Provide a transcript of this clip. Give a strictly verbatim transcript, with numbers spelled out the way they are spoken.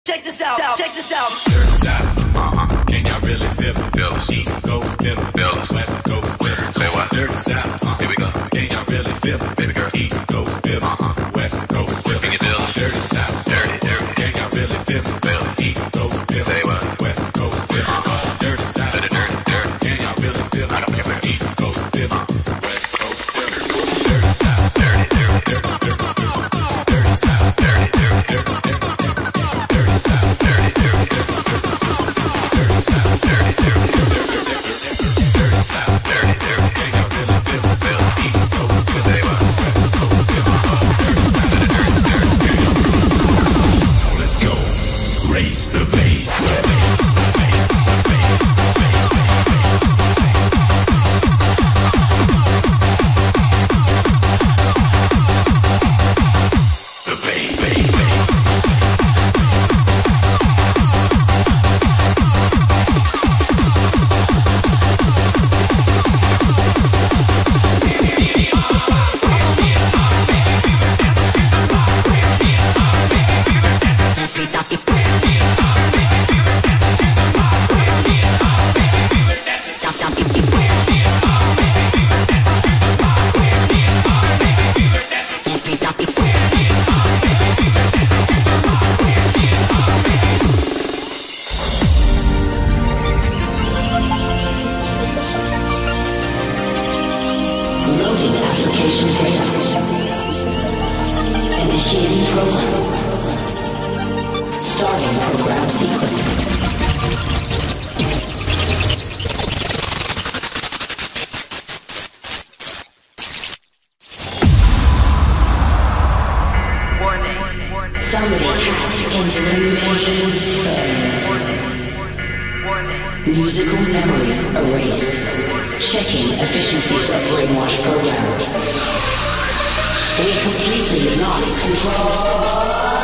Check this out, check this out. Dirty South, uh-huh. Can y'all really feel it? Feel it. East Coast, feel it. Feel it. West Coast, feel it. Say what? Dirty South, uh-huh. Here we go. Can y'all really feel it? Baby girl. East Coast, feel it. Uh-huh. West Coast, feel it. Can you feel it? Dirty South, dirty, dirty. Can y'all really feel it? Feel it. East Coast, feel it. Say what? West Coast, feel it. Uh-huh. Dirty South, dirty, dirty, dirty. Can y'all really feel it? I don't care. East Coast, feel it. West Coast, feel it. Dirty South, dirty, dirty, dirty, dirty, dirty. Dirty South, dirty, dirty, dirty, dirty. Dirty South, dirty, dirty, dirty, dirty South, dirty, dirty, dirty South, dirty, dirty. Can y'all really feel it? Feel it. East Coast, feel it. West Coast, feel it. Dirty South, dirty, dirty, dirty. Now let's go. Raise the bass, the bass, the bass, the bass, the bass, the bass, the bass, bass, bass. Loading application data. Initiating program. Starting program sequence. Somebody hacked into the mainframe. Musical memory erased. Checking efficiencies of brainwash program. We completely lost control.